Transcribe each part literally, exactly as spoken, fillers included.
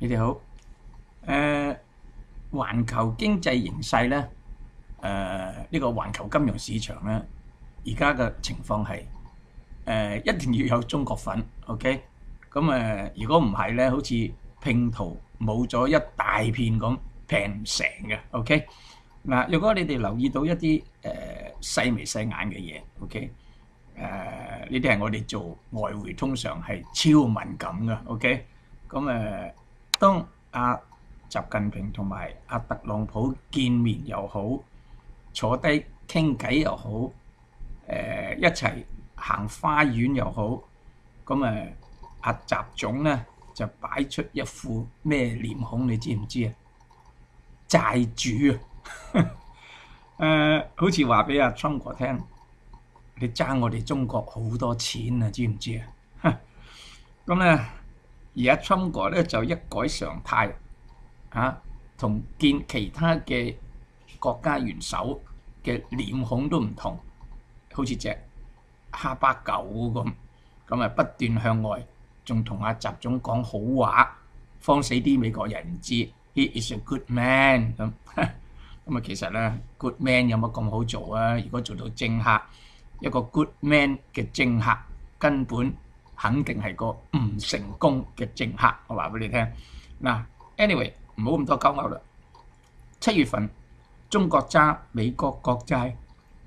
你哋好。誒，環球經濟形勢咧，誒呢個環球金融市場咧，而家嘅情況係誒一定要有中國份，OK？咁誒，如果唔係咧，好似拼圖冇咗一大片咁拼唔成嘅，OK？嗱，如果你哋留意到一啲誒細眉細眼嘅嘢，OK？誒呢啲係我哋做外匯通常係超敏感嘅，OK？咁誒，當阿習近平同埋阿特朗普見面又好，坐低傾偈又好，誒一齊行花園又好，咁誒阿習總咧就擺出一副咩臉孔，你知唔知啊？債主啊！誒，好似話俾阿中國聽，你爭我哋中國好多錢啊，知唔知啊？咁咧，而家中國咧就一改常態。嚇，同見其他嘅國家元首嘅臉孔都唔同，好似隻哈巴狗咁，咁啊不斷向外，仲同阿習總講好話，慌死啲美國人唔知 ，He is a good man 咁，咁啊其實咧 good man 有乜咁好做啊？如果做到政客，一個 good man 嘅政客根本肯定係個唔成功嘅政客，我話俾你聽。嗱 ，anyway。唔好咁多鳩噏啦。七月份中國揸美國國債，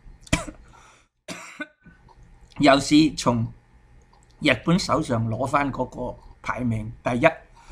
又是從日本手上攞翻嗰個排名第一。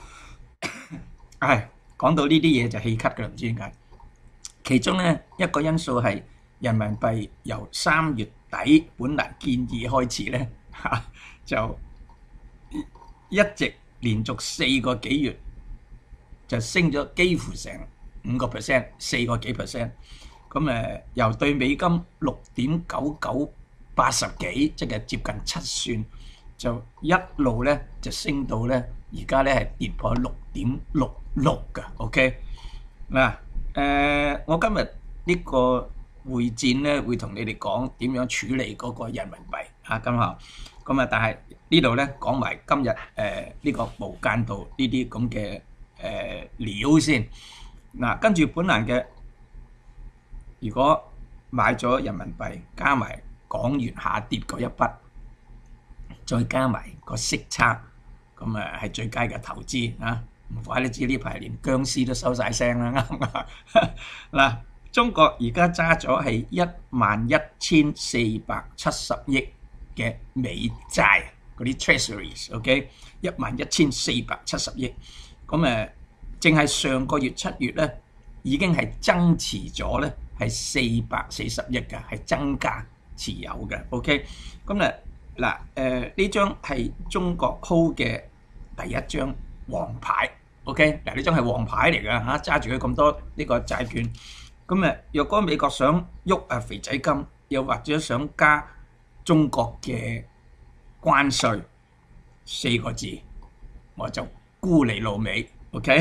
唉，講到呢啲嘢就氣咳㗎啦，唔知點解。其中咧一個因素係人民幣由三月底本來建議開始咧嚇，就一直連續四個幾月。就升咗幾乎成五個 percent， 四個幾 percent。咁誒，由對美金六點九九八十幾，即係接近七算，就一路咧就升到咧，而家咧係跌破六點六六㗎。OK 嗱，誒，我今日呢個會戰咧，會同你哋講點樣處理嗰個人民幣嚇，今後咁啊，但係呢度咧講埋今日誒呢個無間道呢啲咁嘅。誒料先嗱，跟住本來嘅，如果買咗人民幣，加埋港元下跌嗰一筆，再加埋個息差，咁誒係最佳嘅投資啊！唔怪你知呢排連僵屍都收晒聲啦，啱唔啱？嗱，中國而家揸咗係一萬一千四百七十億嘅美債，嗰啲 treasuries，OK， 一萬一千四百七十億。咁誒，淨係上個月七月咧，已經係增持咗咧，係四百四十億嘅，係增加持有嘅。OK，咁咧嗱誒，呢張係中國 hold 嘅第一張黃牌。OK，嗱呢張係黃牌嚟㗎嚇，揸住佢咁多呢個債券。咁誒，若果美國想喐啊肥仔金，又或者想加中國嘅關稅四個字，我就沽你老味 ，OK？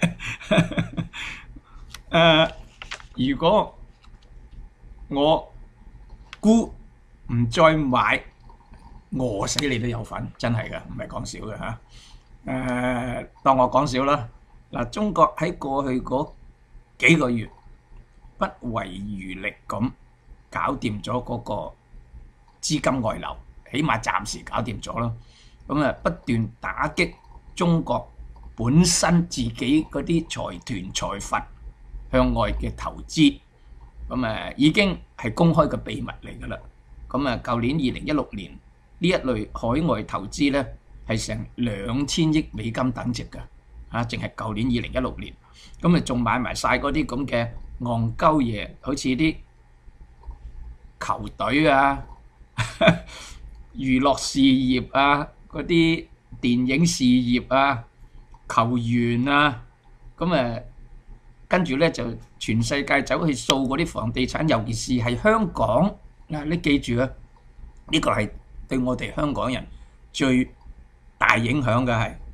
誒，如果我沽唔再買，餓死你都有份，真係㗎，唔係講笑嘅嚇。誒，當我講笑啦。嗱，中國喺過去嗰幾個月不遺餘力咁搞掂咗嗰個資金外流，起碼暫時搞掂咗啦。咁啊，不斷打擊中國本身自己嗰啲財團財閥向外嘅投資，咁誒已經係公開嘅秘密嚟㗎啦。咁啊，舊年二零一六年呢一類海外投資咧係成兩千億美金等值㗎，嚇，淨係舊年二零一六年，咁啊仲買埋曬嗰啲咁嘅戇鳩嘢，好似啲球隊啊、娛樂事業啊、嗰啲電影事業啊、球員啊，咁誒跟住咧就全世界走去掃嗰啲房地產，尤其是係香港嗱，你記住啊，呢個係對我哋香港人最大影響嘅係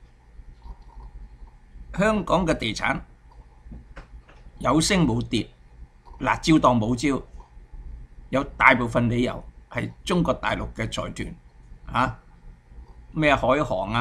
香港嘅地產有升冇跌，辣招當冇招，有大部分理由係中國大陸嘅財團嚇咩海航啊、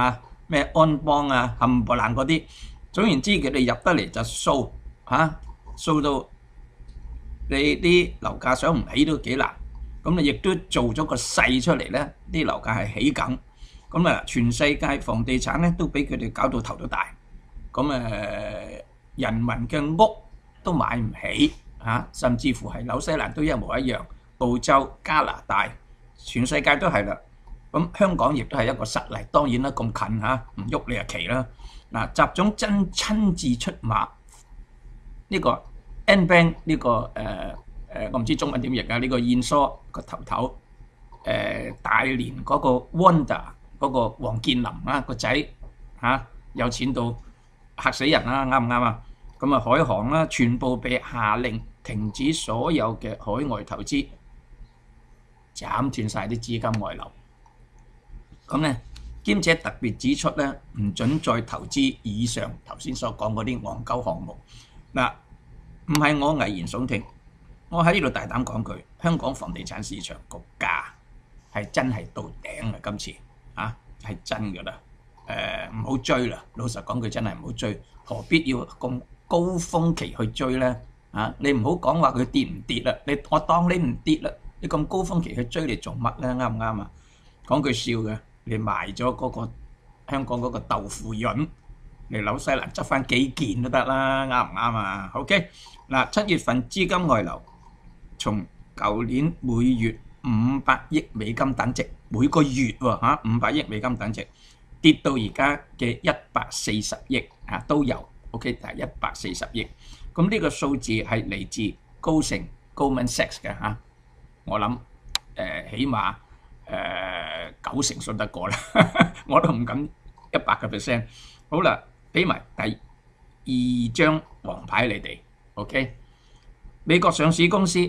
咩安邦啊、冚唪唥嗰啲。總言之，佢哋入得嚟就掃嚇，掃到你啲樓價想唔起都幾難。咁啊，亦都做咗個勢出嚟咧，啲樓價係起緊。咁啊，全世界房地產咧都俾佢哋搞到頭都大。咁誒，人民嘅屋都買唔起嚇，甚至乎係紐西蘭都一模一樣，澳洲、加拿大，全世界都係啦。咁香港亦都係一個實例，當然啦，咁近嚇，唔喐你就奇啦。嗱，習總真親自出馬，呢個 AmBank 呢個誒誒，我唔知中文點譯啊，呢個燕梳個頭頭誒大連嗰個 Wanda 嗰個黃建林啊個仔嚇有錢到嚇死人啦，啱唔啱啊？咁啊，海航啦，全部被下令停止所有嘅海外投資，斬斷曬啲資金外流。咁咧，兼且特別指出咧，唔準再投資以上頭先所講嗰啲戇鳩項目。嗱，唔係我危言聳聽，我喺呢度大膽講句，香港房地產市場個價係真係到頂啦！今次啊，係真㗎啦。誒，唔好追啦！老實講句，真係唔好追，何必要咁高峰期去追咧？啊，你唔好講話佢跌唔跌啦，你我當你唔跌啦，你咁高峰期去追嚟做乜咧？啱唔啱啊？講句笑嘅。你賣咗嗰個香港嗰個豆腐潤，嚟紐西蘭執翻幾件都得啦，啱唔啱啊 ？OK，嗱，七月份資金外流，從舊年每月五百億美金等值，每個月喎嚇五百億美金等值，跌到而家嘅一百四十億嚇都有 ，OK， 但係一百四十億，咁呢個數字係嚟自高盛 Goldman Sachs 嘅嚇，我諗誒起碼。誒、呃、九成信得過啦，我都唔敢一百個 percent。好啦，俾埋第二張黃牌你哋 ，OK？ 美國上市公司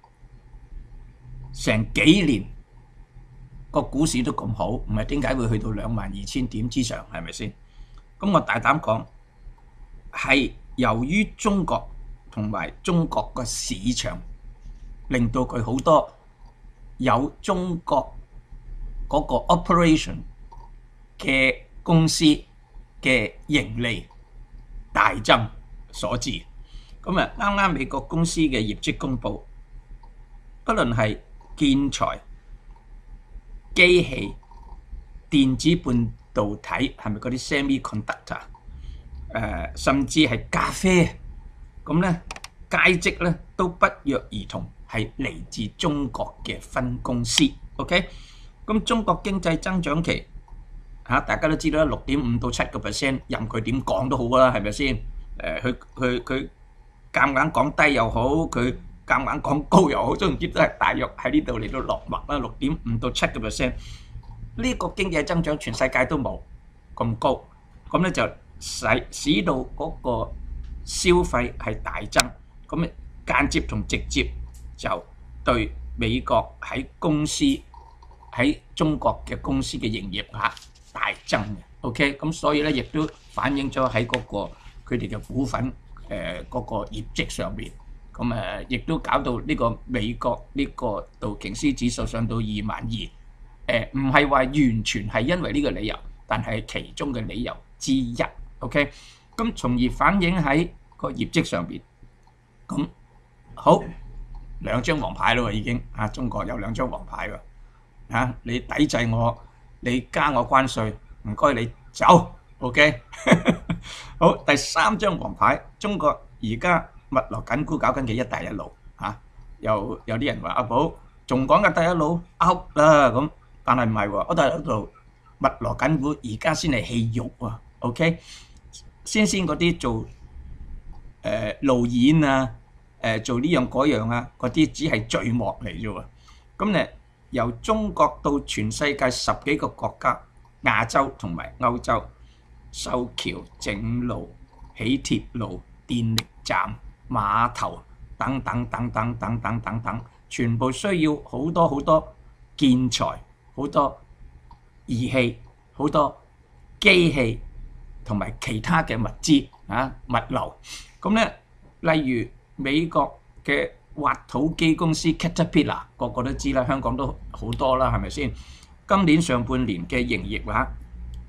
成幾年個股市都咁好，唔係點解會去到兩萬二千點之上？係咪先？咁我大膽講，係由於中國同埋中國個市場令到佢好多有中國嗰個 operation 嘅公司嘅盈利大增所致。咁啊，啱啱美國公司嘅業績公佈，不論係建材、機器、電子半導體，係咪嗰啲 semiconductor？誒，甚至係咖啡，咁咧佳績咧都不約而同係嚟自中國嘅分公司。OK？咁中國經濟增長期嚇，大家都知道啦，六點五到七個 percent，任佢點講都好啦，係咪先？誒，佢佢佢夾硬講低又好，佢夾硬講高又好，總言之都係大約喺呢度嚟到落墨啦，六點五到七個 percent。呢個經濟增長全世界都冇咁高，咁咧就使使到嗰個消費係大增，咁間接同直接就對美國喺公司喺中國嘅公司嘅營業額大增嘅 ，OK， 咁所以咧亦都反映咗喺嗰個佢哋嘅股份誒嗰個業績上邊，咁誒亦都搞到呢個美國呢個道瓊斯指數上到二萬二，誒唔係話完全係因為呢個理由，但係其中嘅理由之一 ，OK， 咁從而反映喺個業績上邊，咁好兩張黃牌咯喎已經嚇，中國有兩張黃牌喎。嚇！你抵制我，你加我關稅，唔該你走 ，OK？ 好，第三張黃牌，中國而家密鑼緊鼓搞緊嘅一帶一路嚇，有有啲人話阿寶仲講緊一帶一路 out 啦咁，但係唔係喎，一帶一路密鑼緊鼓，而家先係戲肉喎 ，OK？ 先先嗰啲做誒路演啊，誒做呢樣嗰樣啊，嗰啲只係序幕嚟啫喎，咁咧。由中國到全世界十幾個國家、亞洲同埋歐洲，修橋整路、起鐵路、電力站、碼頭等等等等等等等等，全部需要好多好多建材、好多儀器、好多機器同埋其他嘅物資啊物流。咁咧，例如美國嘅挖土機公司 Caterpillar 個個都知啦，香港都好多啦，係咪先？今年上半年嘅營業額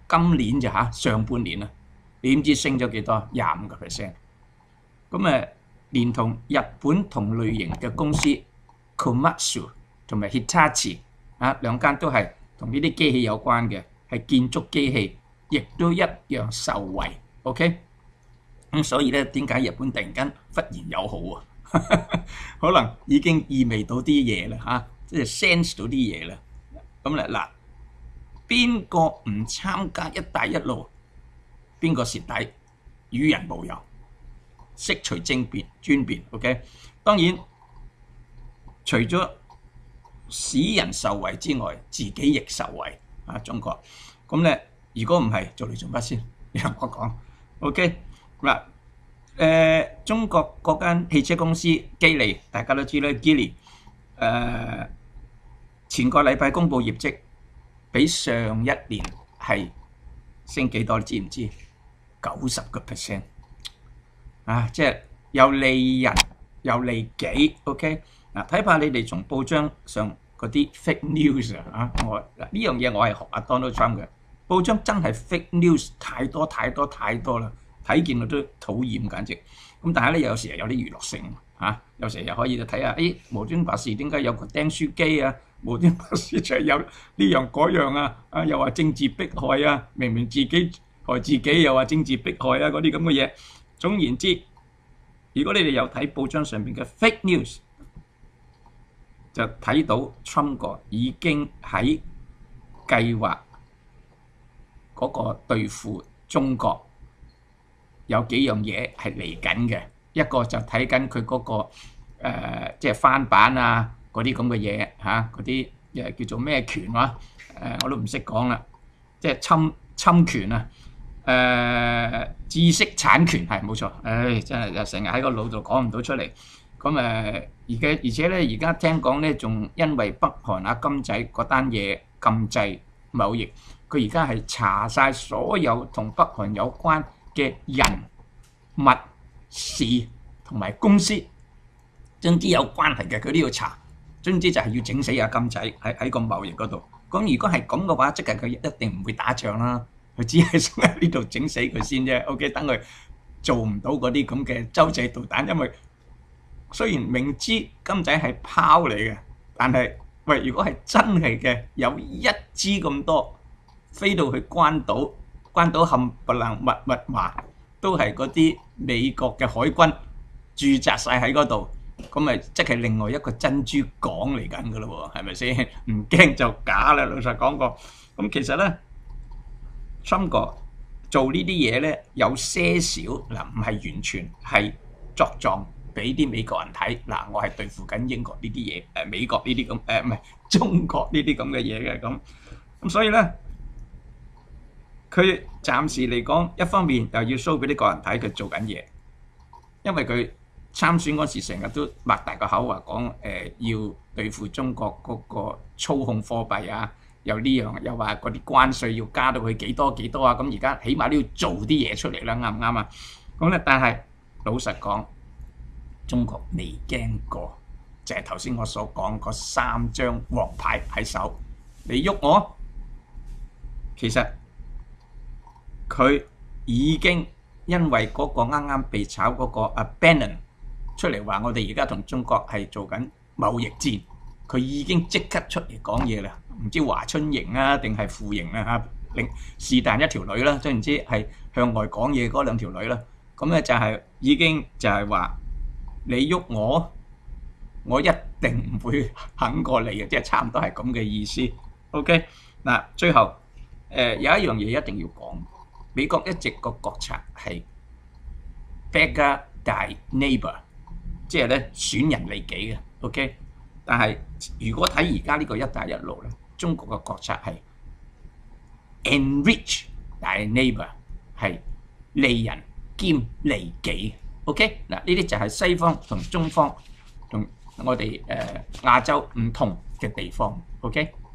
今年就嚇上半年啊，你點知升咗幾多？廿五個 percent。咁誒，連同日本同類型嘅公司 Komatsu 同埋 Hitachi 啊，兩間都係同呢啲機器有關嘅，係建築機器，亦都一樣受惠。OK，咁所以咧，點解日本突然間忽然友好啊？可能已經意味到啲嘢啦嚇，即係 sense 到啲嘢啦。咁咧嗱，邊個唔參加一帶一路，邊個蝕底？與人無尤，悉隨尊便尊便。OK， 當然除咗使人受惠之外，自己亦受惠啊！中國咁咧，如果唔係做嚟做乜先？你同我講 OK 嗱。誒、呃，中國嗰間汽車公司吉利，大家都知啦，吉利誒前個禮拜公布業績，比上一年係升幾多？你知唔知？九十個 percent 啊！即係又利人又利己。OK 嗱，睇怕你哋從報章上嗰啲 fake news 啊，我嗱呢樣嘢我係學阿 Donald Trump 嘅，報章真係 fake news 太多太多太多啦。睇見我都討厭簡直，咁但係咧有時有啲娛樂性嚇、啊，有時又可以睇下，誒、哎、無端白事點解有個釘書機啊？無端白事就係有呢樣嗰樣啊！啊又話政治迫害啊，明明自己害自己，又話政治迫害啊嗰啲咁嘅嘢。總言之，如果你哋有睇報章上邊嘅 fake news，就睇到 Trump 哥已經喺計劃嗰個對付中國。有幾樣嘢係嚟緊嘅，一個就睇緊佢嗰個誒、呃，即係翻版啊，嗰啲咁嘅嘢嚇，嗰啲誒叫做咩權啊？誒、呃、我都唔識講啦，即係侵侵權啊！誒、呃、知識產權係冇錯，誒、哎、真係就成日喺個腦度講唔到出嚟。咁誒而家而且咧，而家聽講咧，仲因為北韓阿金仔嗰單嘢禁制貿易，佢而家係查晒所有同北韓有關嘅人物事同埋公司，總之有關係嘅佢都要查，總之就係要整死阿金仔喺喺個貿易嗰度。咁如果係咁嘅話，即係佢一定唔會打仗啦，佢只係想喺呢度整死佢先啫。OK， 等佢做唔到嗰啲咁嘅洲際導彈，因為雖然明知金仔係拋嚟嘅，但係喂，如果係真係嘅，有一支咁多飛到去關島。關島冚唪唥密密麻都係嗰啲美國嘅海軍駐紮晒喺嗰度，咁咪即係另外一個珍珠港嚟緊噶咯喎，係咪先？唔驚就假啦，老實講過。咁其實咧，Trump哥做呢啲嘢咧，有些少嗱，唔係完全係作狀俾啲美國人睇。嗱，我係對付緊英國呢啲嘢，誒美國呢啲咁誒唔係中國呢啲咁嘅嘢嘅咁。咁所以咧。佢暫時嚟講，一方面又要 show 俾啲個人睇佢做緊嘢，因為佢參選嗰時成日都擘大個口話講誒要對付中國嗰個操控貨幣啊，又呢樣又話嗰啲關稅要加到去幾多幾多啊，咁而家起碼都要做啲嘢出嚟啦，啱唔啱啊？咁咧，但係老實講，中國未驚過，就係頭先我所講嗰三張黃牌喺手，你喐我，其實。佢已經因為嗰個啱啱被炒嗰個阿 Bannon 出嚟話，我哋而家同中國係做緊貿易戰，佢已經即刻出嚟講嘢啦。唔知華春瑩啊定係傅瑩啊嚇，另是但一條女啦，總言之係向外講嘢嗰兩條女啦。咁咧就係已經就係話你喐我，我一定唔會肯過嚟嘅，即係差唔多係咁嘅意思。OK 嗱，最後誒有一樣嘢一定要講。美國一直個國策係 beggar thy neighbor， 即係咧損人利己嘅 ，OK。但係如果睇而家呢個一帶一路咧，中國嘅國策係 enrich thy neighbor， 係利人兼利己 ，OK。嗱呢啲就係西方同中方同我哋誒亞洲唔同嘅地方 ，OK。